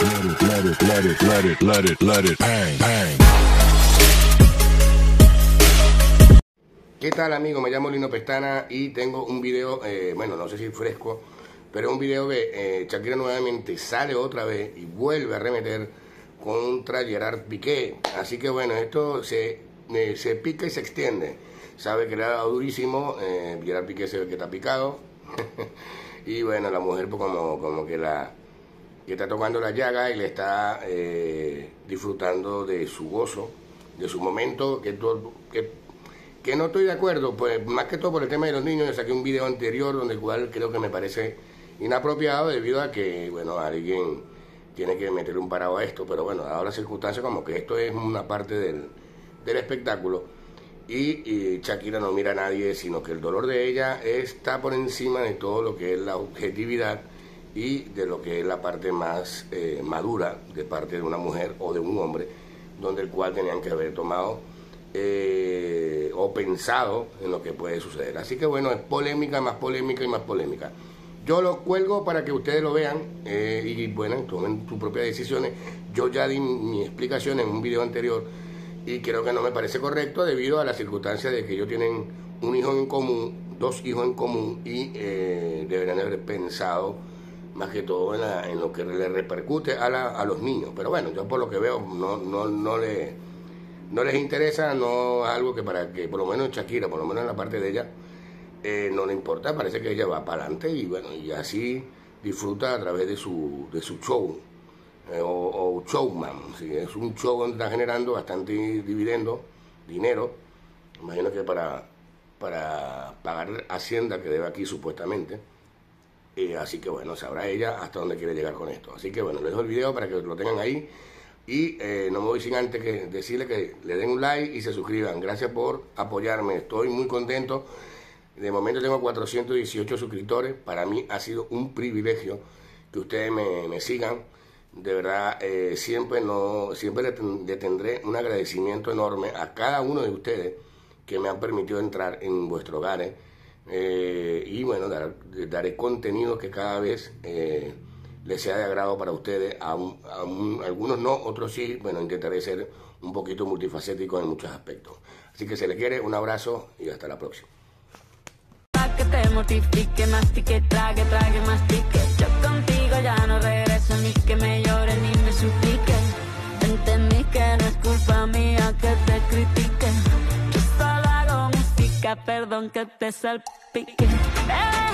¿Qué tal, amigo? Me llamo Lino Pestana y tengo un video, bueno, no sé si fresco, pero un video que Shakira nuevamente sale otra vez y vuelve a remeter contra Gerard Piqué. Así que bueno, esto se pica y se extiende. Sabe que le ha dado durísimo, Gerard Piqué se ve que está picado. Y bueno, la mujer pues, como que está tocando la llaga y le está disfrutando de su gozo, de su momento, que no estoy de acuerdo, pues más que todo por el tema de los niños. Yo saqué un video anterior donde el cual creo que me parece inapropiado debido a que, bueno, alguien tiene que meterle un parado a esto, pero bueno, dado las circunstancias como que esto es una parte del espectáculo y Shakira no mira a nadie, sino que el dolor de ella está por encima de todo lo que es la objetividad y de lo que es la parte más madura de parte de una mujer o de un hombre, donde el cual tenían que haber tomado o pensado en lo que puede suceder. Así que bueno, es polémica, más polémica y más polémica. Yo lo cuelgo para que ustedes lo vean y bueno, tomen sus propias decisiones. Yo ya di mi explicación en un video anterior y creo que no me parece correcto debido a la circunstancia de que ellos tienen un hijo en común, dos hijos en común y deberían haber pensado más que todo en lo que le repercute a los niños. Pero bueno, yo por lo que veo no les interesa, no es algo que para que por lo menos Shakira, por lo menos en la parte de ella, no le importa. Parece que ella va para adelante y bueno, y así disfruta a través de su show o showman. ¿Sí? Es un show donde está generando bastante dinero, imagino que para pagar Hacienda que debe aquí supuestamente. Así que bueno, sabrá ella hasta dónde quiere llegar con esto. Así que bueno, les dejo el video para que lo tengan ahí. Y no me voy sin antes que decirles que le den un like y se suscriban. Gracias por apoyarme, estoy muy contento. De momento tengo 418 suscriptores. Para mí ha sido un privilegio que ustedes me sigan. De verdad, siempre le tendré un agradecimiento enorme a cada uno de ustedes que me han permitido entrar en vuestros hogares. Y bueno, daré contenido que cada vez les sea de agrado para ustedes. Algunos no, otros sí. Bueno, intentaré ser un poquito multifacético en muchos aspectos. Así que se les quiere, un abrazo y hasta la próxima. Que te mortifique, mastique, trague, mastique. Yo contigo ya no regreso, ni que me llore ni me suplique. Entendí que no es culpa mía que te critique. Yo solo hago música, perdón que te salpique.